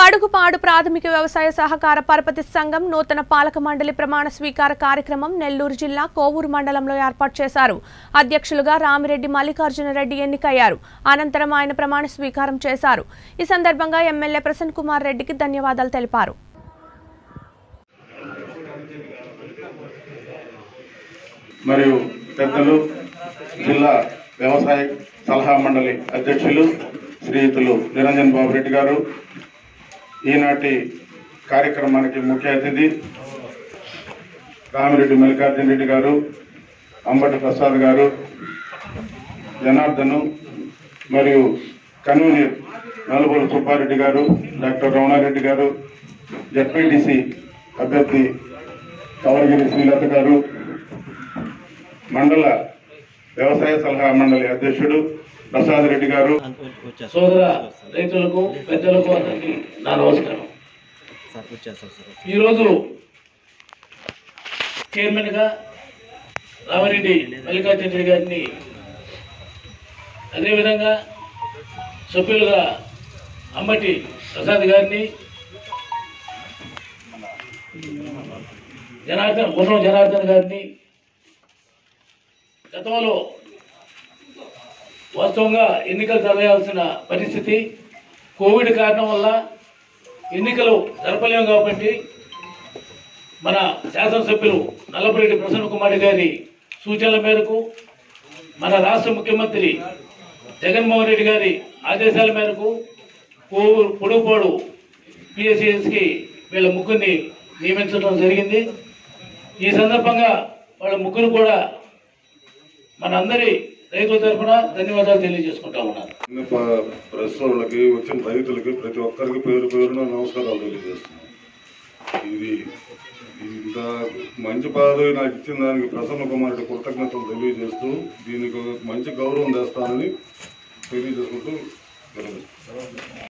పడుగుపాడు ప్రాథమిక వ్యవసాయ సహకార పరపతి సంఘం నూతన పాలక మండలి ప్రమాణ స్వీకార కార్యక్రమం నెల్లూరు జిల్లా కోవూరు మండలంలో ఏర్పాటు చేశారు. అధ్యక్షులుగా రామిరెడ్డి మల్లికార్జున రెడ్డి ఎన్నికయ్యారు. అనంతరం ఆయన ప్రమాణ స్వీకారం చేశారు. ఈ సందర్భంగా ఎమ్మెల్యే ప్రసన్న కుమార్ రెడ్డికి ధన్యవాదాలు తెలిపారు. మరియు పెద్దలు జిల్లా వ్యవసాయ సలహా మండలి అధ్యక్షులు శ్రీయుతులు నిరంజన్ బాబు రెడ్డి గారు, ఈనాటి కార్యక్రమానికి ముఖ్య అతిథి రామిరెడ్డి మల్లికార్జున రెడ్డి గారు, అంబటి ప్రసాద్ గారు, జనార్దను మరియు కన్వీనర్ నలుబోలు సుబ్బారెడ్డి గారు, డాక్టర్ రమణారెడ్డి గారు, జెడ్పీటీసీ అభ్యర్థి కవలగిరి శ్రీలత గారు, మండల వ్యవసాయ సలహా మండలి అధ్యక్షుడు ప్రసాద్ రెడ్డి గారు, సోదర రైతులకు పెద్దలకు అందరికీ నా నమస్కారం. ఈరోజు చైర్మన్గా రామిరెడ్డి మల్లికార్జున రెడ్డి గారిని, అదేవిధంగా సభ్యులుగా అంబటి ప్రసాద్ గారిని, జనార్దన్ గారిని, గతంలో వాస్తవంగా ఎన్నికలు జరగాల్సిన పరిస్థితి కోవిడ్ కారణం వల్ల ఎన్నికలు జరపలేము కాబట్టి మన శాసనసభ్యులు నల్లపురెడ్డి ప్రసన్న కుమార్ గారి సూచనల మేరకు, మన రాష్ట్ర ముఖ్యమంత్రి జగన్మోహన్ రెడ్డి గారి ఆదేశాల మేరకు పొడుగుపాడు పిఎస్సిఎస్కి వీళ్ళ ముగ్గురిని నియమించడం జరిగింది. ఈ సందర్భంగా వాళ్ళ ముగ్గురు కూడా మన అందరి రైతుల తరఫున ధన్యవాదాలు తెలియజేసుకుంటా ఉన్నారు. ప్రెస్ వాళ్ళకి వచ్చిన రైతులకి ప్రతి ఒక్కరికి పేరు పేరున నమస్కారాలు తెలియజేస్తున్నాను. ఇది ఇంత మంచి పదవి నాకు ఇచ్చిన దానికి ప్రసన్న కుమార్ రెడ్డి కృతజ్ఞతలు తెలియజేస్తూ దీనికి మంచి గౌరవం తెస్తానని తెలియజేసుకుంటూ